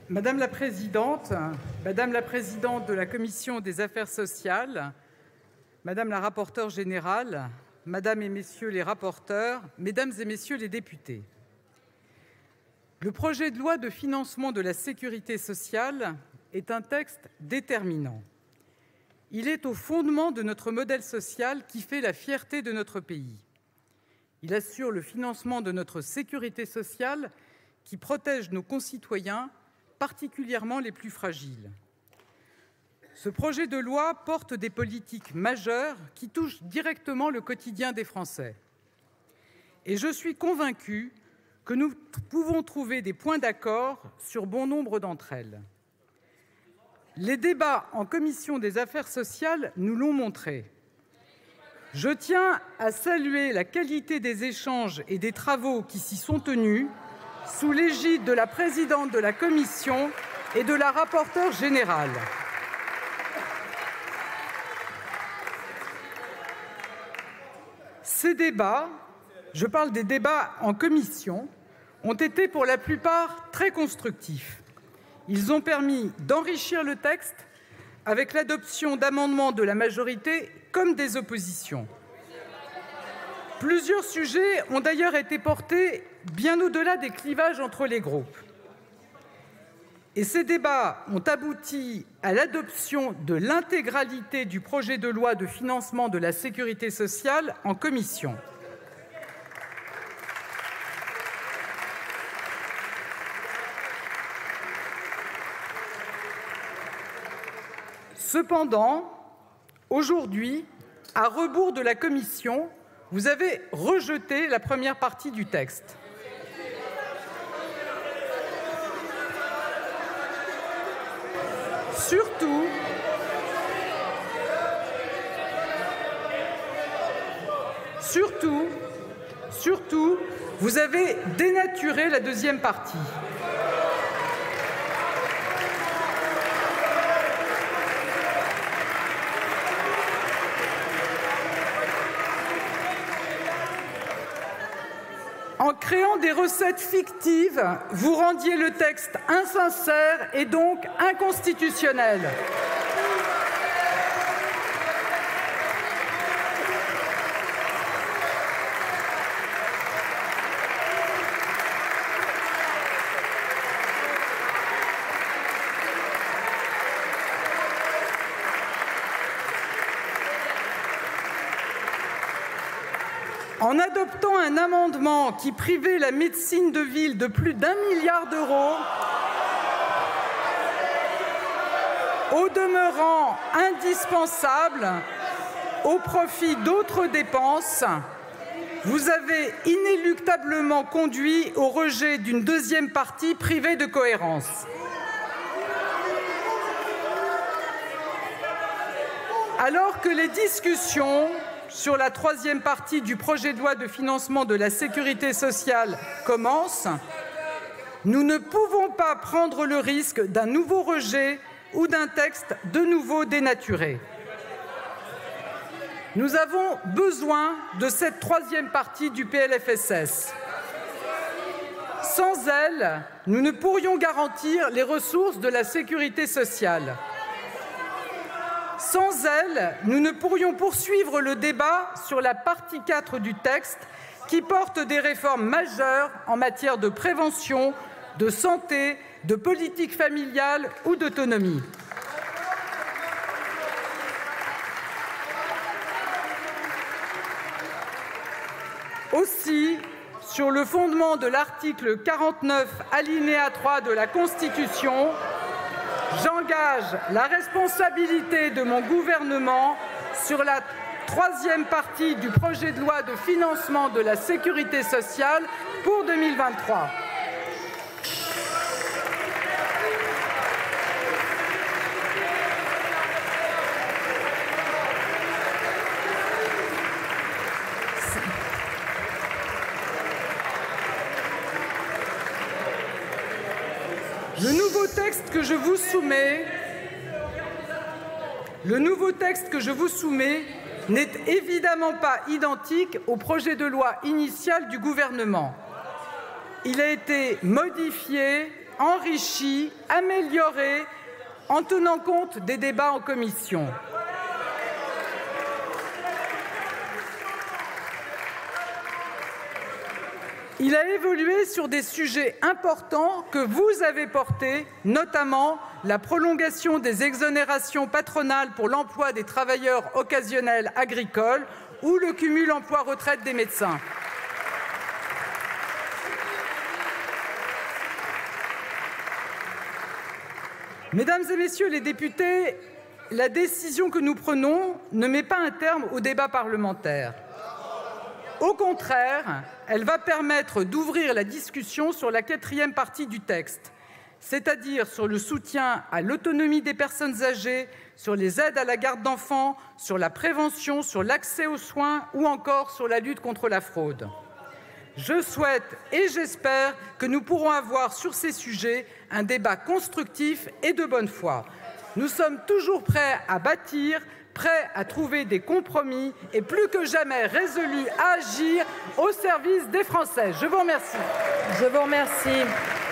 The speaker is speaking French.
Madame la présidente de la commission des affaires sociales, madame la rapporteure générale, madame et messieurs les rapporteurs, mesdames et messieurs les députés, le projet de loi de financement de la sécurité sociale est un texte déterminant. Il est au fondement de notre modèle social qui fait la fierté de notre pays. Il assure le financement de notre sécurité sociale qui protège nos concitoyens, particulièrement les plus fragiles. Ce projet de loi porte des politiques majeures qui touchent directement le quotidien des Français. Et je suis convaincue que nous pouvons trouver des points d'accord sur bon nombre d'entre elles. Les débats en commission des affaires sociales nous l'ont montré. Je tiens à saluer la qualité des échanges et des travaux qui s'y sont tenus, sous l'égide de la présidente de la commission et de la rapporteure générale. Ces débats, je parle des débats en commission, ont été pour la plupart très constructifs. Ils ont permis d'enrichir le texte avec l'adoption d'amendements de la majorité comme des oppositions. Plusieurs sujets ont d'ailleurs été portés bien au-delà des clivages entre les groupes. Et ces débats ont abouti à l'adoption de l'intégralité du projet de loi de financement de la sécurité sociale en commission. Cependant, aujourd'hui, à rebours de la commission, vous avez rejeté la première partie du texte. Surtout, vous avez dénaturé la deuxième partie. En créant des recettes fictives, vous rendiez le texte insincère et donc inconstitutionnel. En adoptant un amendement qui privait la médecine de ville de plus d'1 milliard d'euros, au demeurant indispensable, au profit d'autres dépenses, vous avez inéluctablement conduit au rejet d'une deuxième partie privée de cohérence. Alors que les discussions sur la troisième partie du projet de loi de financement de la sécurité sociale commence, nous ne pouvons pas prendre le risque d'un nouveau rejet ou d'un texte de nouveau dénaturé. Nous avons besoin de cette troisième partie du PLFSS. Sans elle, nous ne pourrions garantir les ressources de la sécurité sociale. Sans elle, nous ne pourrions poursuivre le débat sur la partie 4 du texte qui porte des réformes majeures en matière de prévention, de santé, de politique familiale ou d'autonomie. Aussi, sur le fondement de l'article 49, alinéa 3 de la Constitution, j'engage la responsabilité de mon gouvernement sur la troisième partie du projet de loi de financement de la sécurité sociale pour 2023. Le nouveau texte que je vous soumets n'est évidemment pas identique au projet de loi initial du gouvernement. Il a été modifié enrichi, amélioré, en tenant compte des débats en commission. Il a évolué sur des sujets importants que vous avez portés, notamment la prolongation des exonérations patronales pour l'emploi des travailleurs occasionnels agricoles ou le cumul emploi-retraite des médecins. Mesdames et messieurs les députés, la décision que nous prenons ne met pas un terme au débat parlementaire. Au contraire, elle va permettre d'ouvrir la discussion sur la quatrième partie du texte, c'est-à-dire sur le soutien à l'autonomie des personnes âgées, sur les aides à la garde d'enfants, sur la prévention, sur l'accès aux soins ou encore sur la lutte contre la fraude. Je souhaite et j'espère que nous pourrons avoir sur ces sujets un débat constructif et de bonne foi. Nous sommes toujours prêts à bâtir, prêts à trouver des compromis et plus que jamais résolus à agir au service des Français. Je vous remercie.